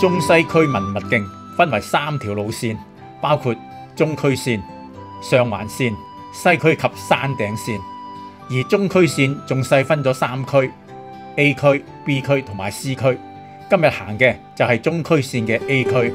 中西區文物徑分為3條路線，包括中區線、上環線、西區及山頂線。而中區線仲細分咗3區 ：A 區、B 區同埋 C 區。今日行嘅就係中區線嘅 A 區。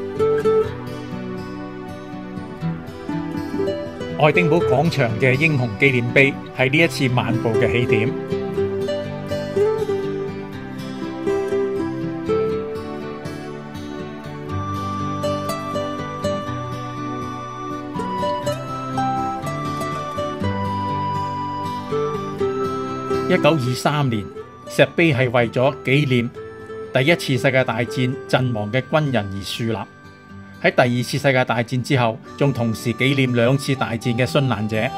愛丁堡廣場嘅英雄紀念碑係呢一次漫步嘅起點。1923年，石碑係為咗紀念第一次世界大戰陣亡嘅軍人而樹立。喺第二次世界大戰之後，仲同時紀念2次大戰嘅殉難者。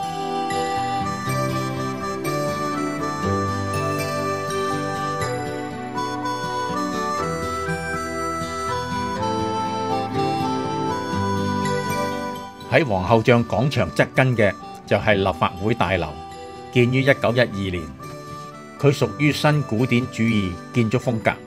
喺皇后像廣場側跟嘅就係立法會大樓，建於1912年。佢屬於新古典主義建築風格。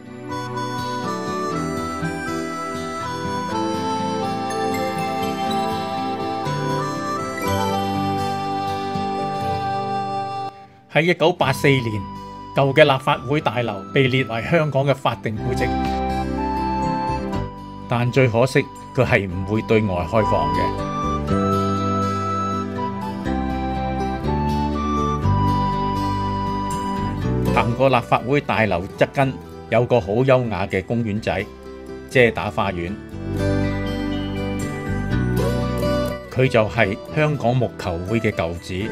喺1984年，舊嘅立法會大樓被列為香港嘅法定古蹟，但最可惜佢係唔會對外開放嘅。行過立法會大樓側跟，有個好優雅嘅公園仔——遮打花園。佢就係香港木球會嘅舊址。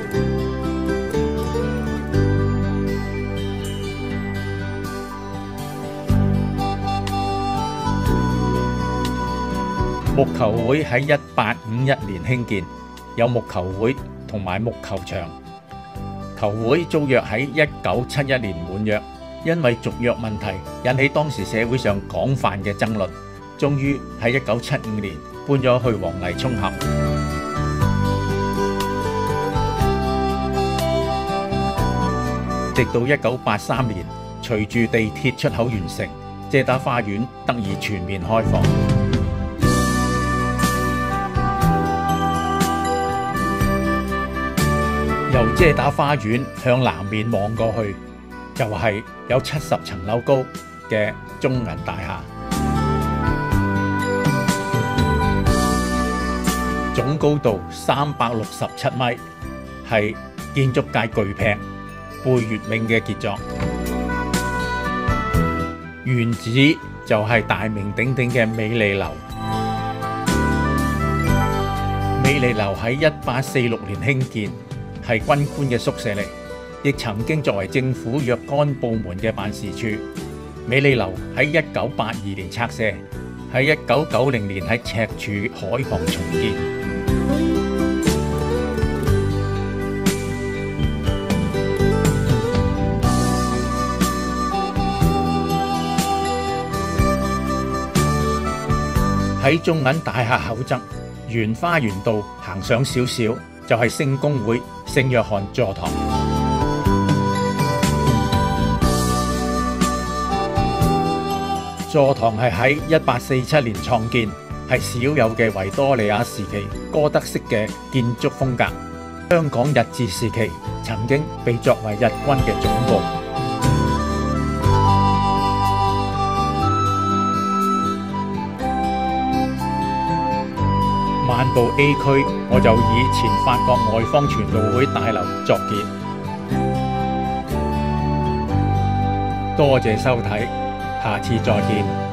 木球會喺1851年興建，有木球會同埋木球場。球會租約喺1971年滿約，因為續約問題引起當時社會上廣泛嘅爭論，終於喺1975年搬咗去黃泥涌峽。直到1983年，隨住地鐵出口完成，遮打花園得以全面開放。由遮打花園向南面望過去，就係有70層樓高嘅中銀大廈，總高度367米，係建築界巨劈貝聿銘嘅傑作。原址就係大名鼎鼎嘅美利樓。美利樓喺1846年興建，係軍官嘅宿舍嚟，亦曾經作為政府若干部門嘅辦事處。美利樓喺1982年拆卸，喺1990年喺赤柱海旁重建。喺中銀大廈口側，沿花園道行上少少，就係聖公會聖約翰座堂。座堂係喺1847年創建，係少有嘅維多利亞時期哥德式嘅建築風格。香港日治時期曾經被作為日軍嘅總部。漫步 A 區，我就以前法國外方傳道會大樓作結。多謝收睇，下次再見。